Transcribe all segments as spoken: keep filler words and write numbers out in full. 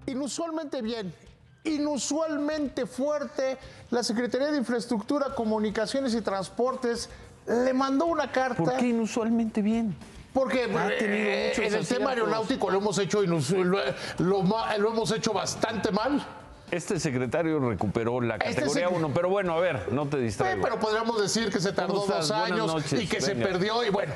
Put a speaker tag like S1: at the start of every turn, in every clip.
S1: inusualmente bien, inusualmente fuerte. La Secretaría de Infraestructura, Comunicaciones y Transportes le mandó una carta.
S2: ¿Por qué inusualmente bien?
S1: Porque eh, en el tema aeronáutico lo hemos hecho lo, lo, lo hemos hecho bastante mal.
S2: Este secretario recuperó la categoría uno, este pero bueno, a ver, no te distraigas.
S1: Eh, pero podríamos decir que se tardó dos años noches, y que venga. se perdió y bueno.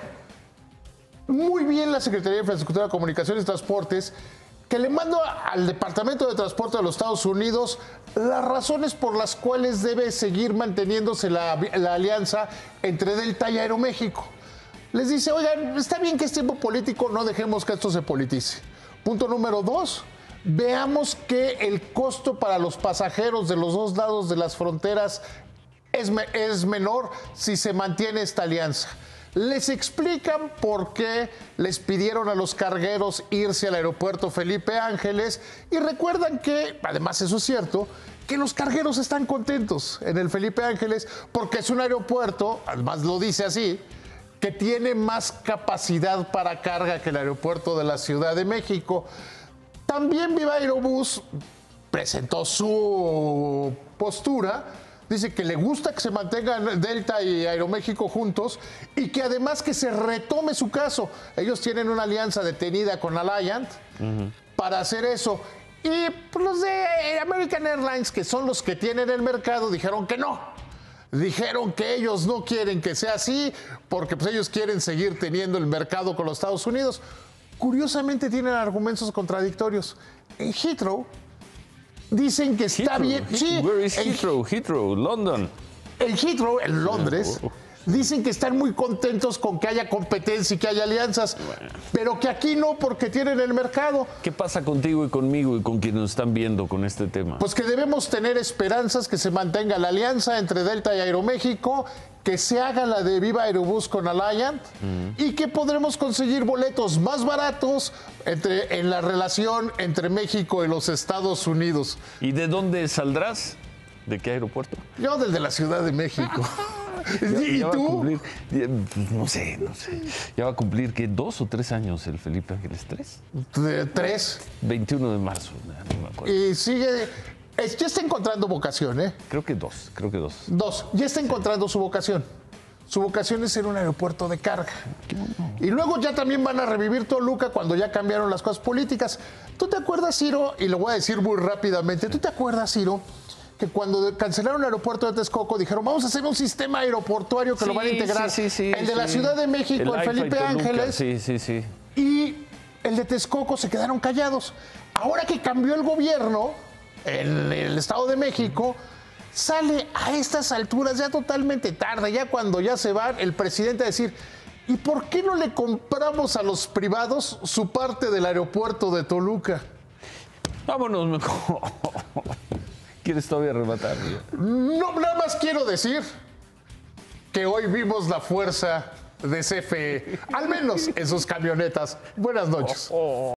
S1: Muy bien la Secretaría de Infraestructura, Comunicaciones y Transportes, que le mando al Departamento de Transporte de los Estados Unidos las razones por las cuales debe seguir manteniéndose la, la alianza entre Delta y Aeroméxico. Les dice, oigan, está bien que es tiempo político, no dejemos que esto se politice. Punto número dos, veamos que el costo para los pasajeros de los dos lados de las fronteras es, es menor si se mantiene esta alianza. Les explican por qué les pidieron a los cargueros irse al aeropuerto Felipe Ángeles y recuerdan que, además eso es cierto, que los cargueros están contentos en el Felipe Ángeles porque es un aeropuerto, además lo dice así, que tiene más capacidad para carga que el aeropuerto de la Ciudad de México. También Viva Aerobús presentó su postura. Dice que le gusta que se mantengan Delta y Aeroméxico juntos y que además que se retome su caso. Ellos tienen una alianza detenida con Alliant uh-huh. para hacer eso. Y pues, los de American Airlines, que son los que tienen el mercado, dijeron que no. Dijeron que ellos no quieren que sea así porque pues, ellos quieren seguir teniendo el mercado con los Estados Unidos. Curiosamente tienen argumentos contradictorios. En Heathrow dicen que está
S2: Heathrow,
S1: bien.
S2: Heathrow,
S1: sí,
S2: where is
S1: en,
S2: Heathrow? Heathrow, London.
S1: En Heathrow, en Londres, dicen que están muy contentos con que haya competencia y que haya alianzas, bueno. pero que aquí no porque tienen el mercado.
S2: ¿Qué pasa contigo y conmigo y con quienes nos están viendo con este tema?
S1: Pues que debemos tener esperanzas que se mantenga la alianza entre Delta y Aeroméxico, que se haga la de Viva Aerobús con Alliant uh-huh. y que podremos conseguir boletos más baratos entre, en la relación entre México y los Estados Unidos.
S2: ¿Y de dónde saldrás? ¿De qué aeropuerto?
S1: Yo desde la Ciudad de México.
S2: ya,
S1: ¿Y
S2: ya
S1: tú?
S2: Va a cumplir, ya, no sé, no sé. Ya va a cumplir, ¿qué? ¿Dos o tres años el Felipe Ángeles? ¿Tres?
S1: De, tres.
S2: veintiuno de marzo, no me acuerdo.
S1: Y sigue... Ya está encontrando vocación, ¿eh?
S2: Creo que dos, creo que dos.
S1: Dos. Ya está encontrando su vocación. Su vocación es ser un aeropuerto de carga. Y luego ya también van a revivir Toluca cuando ya cambiaron las cosas políticas. ¿Tú te acuerdas, Ciro? Y lo voy a decir muy rápidamente. ¿Tú te acuerdas, Ciro, que cuando cancelaron el aeropuerto de Texcoco dijeron vamos a hacer un sistema aeroportuario que sí, lo van a integrar? Sí, sí, sí, el de sí. la Ciudad de México, el, el Felipe Ángeles.
S2: Sí, sí, sí.
S1: Y el de Texcoco se quedaron callados. Ahora que cambió el gobierno en el Estado de México, sale a estas alturas ya totalmente tarde, ya cuando ya se va el presidente a decir, ¿y por qué no le compramos a los privados su parte del aeropuerto de Toluca?
S2: Vámonos mejor. ¿Quieres todavía rematar?
S1: No, nada más quiero decir que hoy vimos la fuerza de C F E, al menos en sus camionetas. Buenas noches. Oh, oh.